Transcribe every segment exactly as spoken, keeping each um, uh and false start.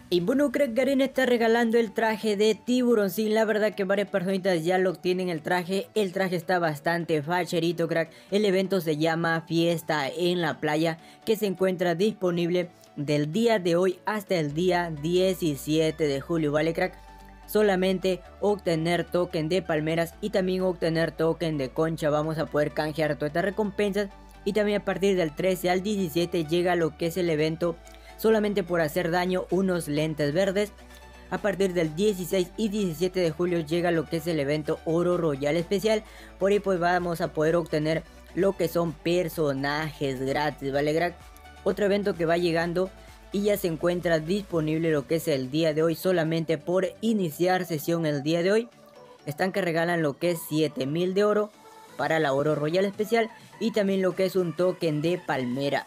Y bueno, crack, Garen está regalando el traje de Tiburón. Sí, la verdad que varias personitas ya lo tienen el traje. El traje está bastante facherito, crack. El evento se llama Fiesta en la Playa, que se encuentra disponible del día de hoy hasta el día diecisiete de julio, ¿vale, crack? Solamente obtener token de palmeras y también obtener token de concha. Vamos a poder canjear todas estas recompensas. Y también a partir del trece al diecisiete llega lo que es el evento solamente por hacer daño, unos lentes verdes. A partir del dieciséis y diecisiete de julio llega lo que es el evento Oro Royal especial. Por ahí pues vamos a poder obtener lo que son personajes gratis, ¿vale, crack? Otro evento que va llegando y ya se encuentra disponible lo que es el día de hoy, solamente por iniciar sesión el día de hoy. Están que regalan lo que es siete mil de oro para la Oro Royal especial y también lo que es un token de palmera.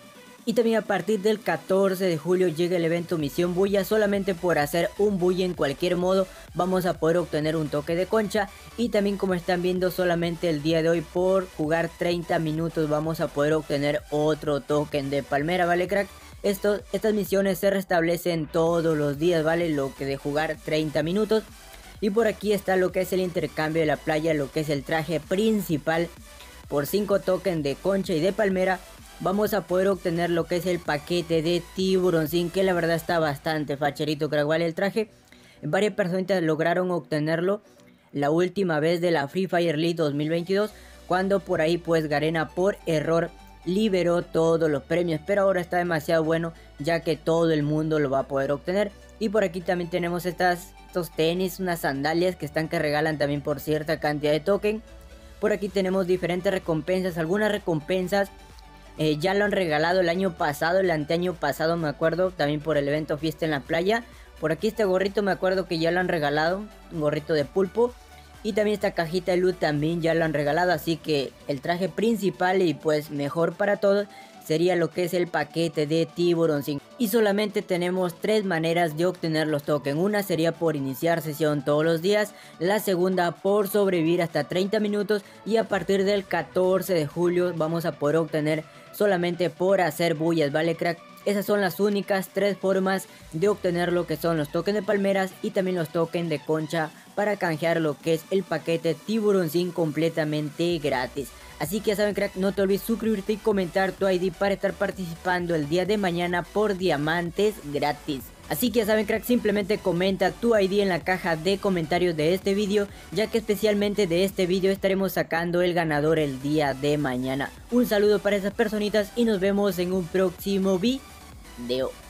Y también a partir del catorce de julio llega el evento Misión Bulla. Solamente por hacer un bulla en cualquier modo vamos a poder obtener un toque de concha. Y también, como están viendo, solamente el día de hoy por jugar treinta minutos vamos a poder obtener otro token de palmera, ¿vale, crack? Estos, estas misiones se restablecen todos los días, ¿vale? Lo que de jugar treinta minutos. Y por aquí está lo que es el intercambio de la playa, lo que es el traje principal. Por cinco tokens de concha y de palmera vamos a poder obtener lo que es el paquete de Tiburón Sin, que la verdad está bastante facherito, crack, ¿vale? El traje, varias personas lograron obtenerlo la última vez de la Free Fire League dos mil veintidós, cuando por ahí pues Garena por error liberó todos los premios, pero ahora está demasiado bueno ya que todo el mundo lo va a poder obtener. Y por aquí también tenemos estas, estos tenis, unas sandalias que están que regalan también por cierta cantidad de token. Por aquí tenemos diferentes recompensas, algunas recompensas Eh, ya lo han regalado el año pasado, el anteaño pasado me acuerdo, también por el evento Fiesta en la Playa. Por aquí este gorrito me acuerdo que ya lo han regalado, un gorrito de pulpo. Y también esta cajita de loot también ya lo han regalado, así que el traje principal y pues mejor para todos sería lo que es el paquete de Tiburón Sin. Y solamente tenemos tres maneras de obtener los tokens. Una sería por iniciar sesión todos los días. La segunda por sobrevivir hasta treinta minutos. Y a partir del catorce de julio vamos a poder obtener solamente por hacer bullas, ¿vale, crack? Esas son las únicas tres formas de obtener lo que son los tokens de palmeras y también los tokens de concha para canjear lo que es el paquete Tiburón Sin completamente gratis. Así que ya saben, crack, no te olvides suscribirte y comentar tu I D para estar participando el día de mañana por diamantes gratis. Así que ya saben, crack, simplemente comenta tu I D en la caja de comentarios de este vídeo, ya que especialmente de este vídeo estaremos sacando el ganador el día de mañana. Un saludo para esas personitas y nos vemos en un próximo video.